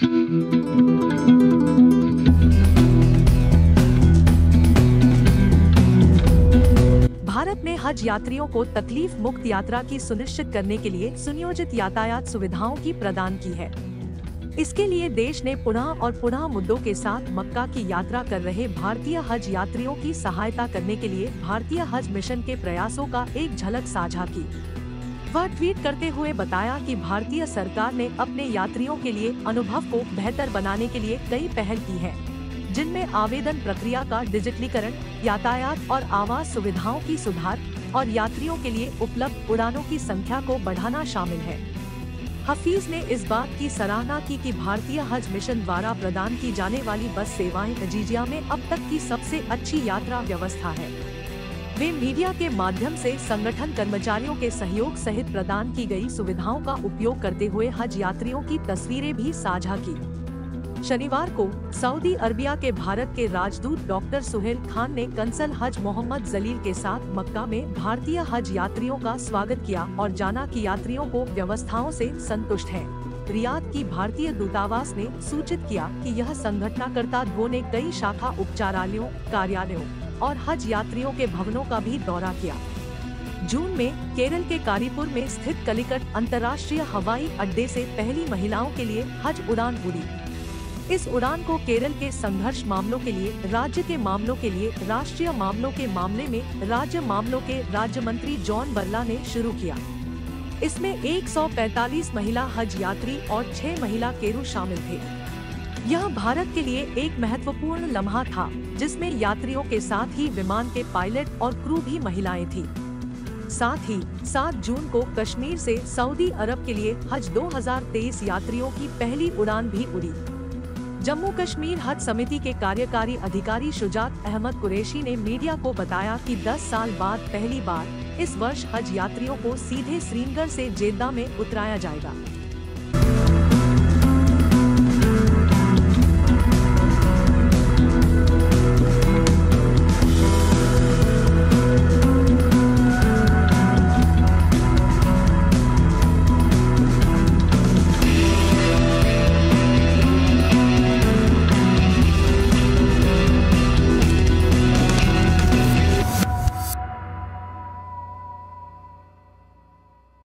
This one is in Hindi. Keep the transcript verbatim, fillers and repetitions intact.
भारत में हज यात्रियों को तकलीफ मुक्त यात्रा की सुनिश्चित करने के लिए सुनियोजित यातायात सुविधाओं की प्रदान की है। इसके लिए देश ने पुनः और पुनः मुद्दों के साथ मक्का की यात्रा कर रहे भारतीय हज यात्रियों की सहायता करने के लिए भारतीय हज मिशन के प्रयासों का एक झलक साझा की। वह ट्वीट करते हुए बताया कि भारतीय सरकार ने अपने यात्रियों के लिए अनुभव को बेहतर बनाने के लिए कई पहल की है, जिनमें आवेदन प्रक्रिया का डिजिटलीकरण, यातायात और आवास सुविधाओं की सुधार और यात्रियों के लिए उपलब्ध उड़ानों की संख्या को बढ़ाना शामिल है। हफीज ने इस बात की सराहना की कि भारतीय हज मिशन द्वारा प्रदान की जाने वाली बस सेवाएं अजीजिया में अब तक की सबसे अच्छी यात्रा व्यवस्था है। वे मीडिया के माध्यम से संगठन कर्मचारियों के सहयोग सहित प्रदान की गई सुविधाओं का उपयोग करते हुए हज यात्रियों की तस्वीरें भी साझा की। शनिवार को सऊदी अरबिया के भारत के राजदूत डॉक्टर सुहेल खान ने कंसल हज मोहम्मद जलील के साथ मक्का में भारतीय हज यात्रियों का स्वागत किया और जाना कि यात्रियों को व्यवस्थाओं से संतुष्ट हैं। रियाद की भारतीय दूतावास ने सूचित किया कि यह संगठनकर्ता दो ने कई शाखा उपचारालयों, कार्यालयों और हज यात्रियों के भवनों का भी दौरा किया। जून में केरल के कारीपुर में स्थित कलिकट अंतर्राष्ट्रीय हवाई अड्डे से पहली महिलाओं के लिए हज उड़ान उड़ी। इस उड़ान को केरल के संघर्ष मामलों के लिए, राज्य के मामलों के लिए, राष्ट्रीय मामलों के मामले में राज्य मामलों के राज्य मंत्री जॉन बरला ने शुरू किया। इसमें एक सौ पैंतालीस महिला हज यात्री और छह महिला केरू शामिल थे। यह भारत के लिए एक महत्वपूर्ण लम्हा था, जिसमें यात्रियों के साथ ही विमान के पायलट और क्रू भी महिलाएं थीं। साथ ही सात जून को कश्मीर से सऊदी अरब के लिए हज दो हज़ार तेईस यात्रियों की पहली उड़ान भी उड़ी। जम्मू कश्मीर हज समिति के कार्यकारी अधिकारी शुजात अहमद कुरैशी ने मीडिया को बताया कि दस साल बाद पहली बार इस वर्ष हज यात्रियों को सीधे श्रीनगर से जेद्दा में उतराया जाएगा।